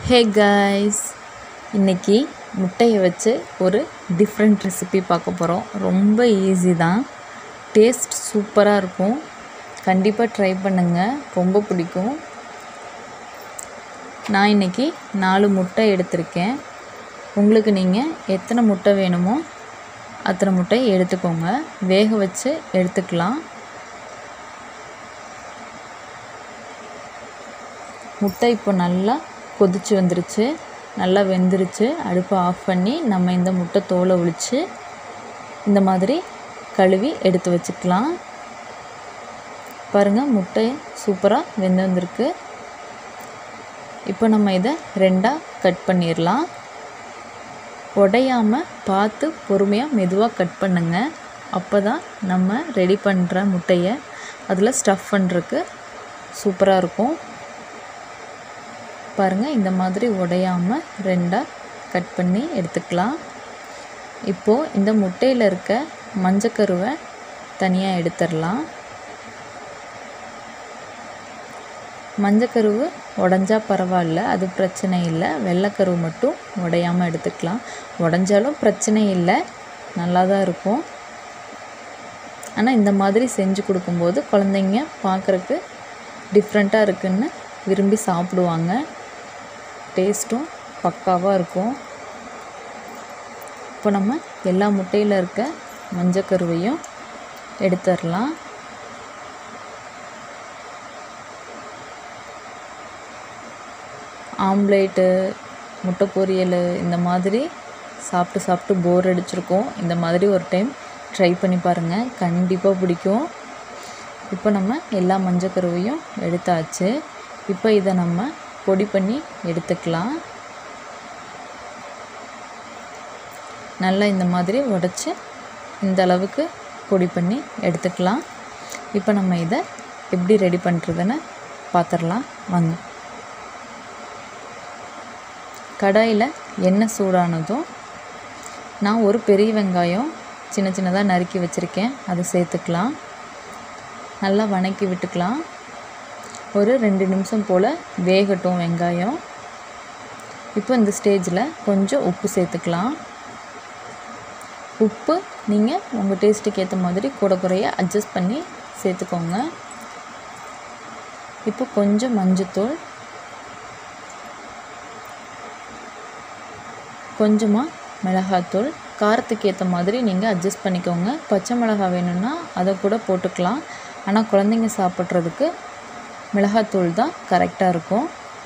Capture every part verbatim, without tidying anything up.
Hey guys, இன்னைக்கு முட்டையை வச்சு ஒரு டிஃப்ரெண்ட் ரெசிபி பார்க்க போகிறோம். ரொம்ப ஈஸி தான், டேஸ்ட் சூப்பராக இருக்கும். கண்டிப்பாக ட்ரை பண்ணுங்கள், ரொம்ப பிடிக்கும். நான் இன்றைக்கி நாலு முட்டை எடுத்திருக்கேன். உங்களுக்கு நீங்கள் எத்தனை முட்டை வேணுமோ அத்தனை முட்டை எடுத்துக்கோங்க, வேக வச்சு எடுத்துக்கலாம். முட்டை இப்போ நல்லா கொதிச்சு வந்துருச்சு, நல்லா வெந்துருச்சு. அடுப்பை ஆஃப் பண்ணி நம்ம இந்த முட்டை தோலை உளித்து இந்த மாதிரி கழுவி எடுத்து வச்சுக்கலாம். பாருங்கள், முட்டை சூப்பராக வெந்து வந்திருக்கு. இப்போ நம்ம இதை ரெண்டாக கட் பண்ணிடலாம். உடையாமல் பார்த்து பொறுமையாக மெதுவாக கட் பண்ணுங்க. அப்போ தான் நம்ம ரெடி பண்ணுற முட்டையை அதில் ஸ்டஃப் பண்ணுறதுக்கு சூப்பராக இருக்கும். பாருங்கள், இந்த மாதிரி உடையாமல் ரெண்டாக கட் பண்ணி எடுத்துக்கலாம். இப்போது இந்த முட்டையில் இருக்க மஞ்சக்கருவை தனியாக எடுத்துடலாம். மஞ்சக்கருவு உடஞ்சா பரவாயில்ல, அது பிரச்சனை இல்லை. வெள்ளைக்கருவு மட்டும் உடையாமல் எடுத்துக்கலாம். உடஞ்சாலும் பிரச்சனை இல்லை, நல்லா தான் இருக்கும். ஆனால் இந்த மாதிரி செஞ்சு கொடுக்கும்போது குழந்தைங்க பார்க்குறக்கு டிஃப்ரெண்ட்டாக இருக்குன்னு விரும்பி சாப்பிடுவாங்க. டேஸ்ட்டும் பக்காவாக இருக்கும். இப்போ நம்ம எல்லா முட்டையில் இருக்க மஞ்சக்கருவையும் எடுத்துடலாம். ஆம்லேட்டு, முட்டை பொரியல் இந்த மாதிரி சாப்பிட்டு சாப்பிட்டு போர் அடிச்சிருக்கோம். இந்த மாதிரி ஒரு டைம் ட்ரை பண்ணி பாருங்கள், கண்டிப்பாக பிடிக்கும். இப்போ நம்ம எல்லா மஞ்சக்கருவையும் எடுத்தாச்சு. இப்போ இதை நம்ம பொடி பண்ணி எடுத்துக்கலாம். நல்லா இந்த மாதிரி உடச்சி இந்த அளவுக்கு பொடி பண்ணி எடுத்துக்கலாம். இப்போ நம்ம இதை எப்படி ரெடி பண்ணுறதுன்னு பார்த்துடலாம் வாங்க. கடாயில் எண்ணெய் சூடானதும் நான் ஒரு பெரிய வெங்காயம் சின்ன சின்னதாக நறுக்கி வச்சுருக்கேன், அதை சேர்த்துக்கலாம். நல்லா வணக்கி விட்டுக்கலாம். ஒரு ரெண்டு நிமிஷம் போல் வேகட்டும் வெங்காயம். இப்போ இந்த ஸ்டேஜில் கொஞ்சம் உப்பு சேர்த்துக்கலாம். உப்பு நீங்கள் உங்கள் டேஸ்ட்டுக்கு ஏற்ற மாதிரி கூட குறைய அட்ஜஸ்ட் பண்ணி சேர்த்துக்கோங்க. இப்போ கொஞ்சம் மஞ்சத்தூள், கொஞ்சமாக மிளகாத்தூள், காரத்துக்கு ஏற்ற மாதிரி நீங்கள் அட்ஜஸ்ட் பண்ணிக்கோங்க. பச்சை மிளகாய் வேணும்னா அதை கூட போட்டுக்கலாம். ஆனால் குழந்தைங்க சாப்பிட்றதுக்கு மிளகாத்தூள் தான் கரெக்டாக இருக்கும்.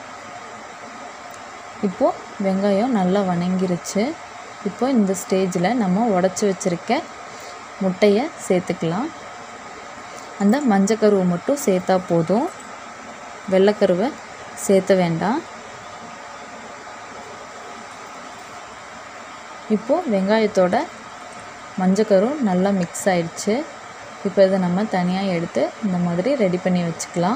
இப்போது வெங்காயம் நல்லா வணங்கிருச்சு. இப்போ இந்த ஸ்டேஜில் நம்ம உடச்சி வச்சுருக்க முட்டையை சேர்த்துக்கலாம். அந்த மஞ்சக்கருவை மட்டும் சேர்த்தா போதும், வெள்ளைக்கருவை சேர்த்த வேண்டாம். இப்போது வெங்காயத்தோட மஞ்சக்கரு நல்லா மிக்ஸ் ஆயிடுச்சு. இப்போ இதை நம்ம தனியாக எடுத்து இந்த மாதிரி ரெடி பண்ணி வச்சுக்கலாம்.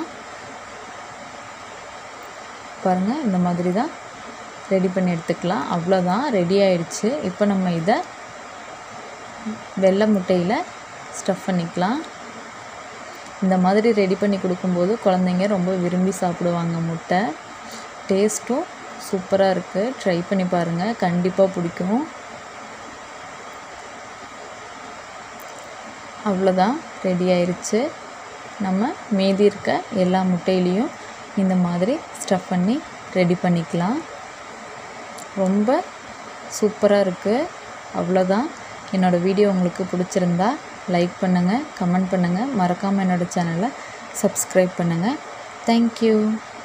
பாருங்கள், இந்த மாதிரி தான் ரெடி பண்ணி எடுத்துக்கலாம். அவ்வளோதான், ரெடி ஆயிடுச்சு. இப்போ நம்ம இதை வெள்ளை முட்டையில் ஸ்டஃப் பண்ணிக்கலாம். இந்த மாதிரி ரெடி பண்ணி கொடுக்கும்போது குழந்தைங்க ரொம்ப விரும்பி சாப்பிடுவாங்க. முட்டை டேஸ்ட்டும் சூப்பராக இருக்குது, ட்ரை பண்ணி பாருங்கள், கண்டிப்பாக பிடிக்கும். அவ்வளோதான், ரெடி ஆயிடுச்சு. நம்ம மீதி இருக்க எல்லா முட்டையிலையும் இந்த மாதிரி ஸ்டஃப் பண்ணி ரெடி பண்ணிக்கலாம். ரொம்ப சூப்பராக இருக்குது. அவ்வளோதான். என்னோடய வீடியோ உங்களுக்கு பிடிச்சிருந்தா லைக் பண்ணுங்கள், கமெண்ட் பண்ணுங்கள், மறக்காமல் என்னோடய சேனலை சப்ஸ்கிரைப் பண்ணுங்கள். தேங்க்யூ.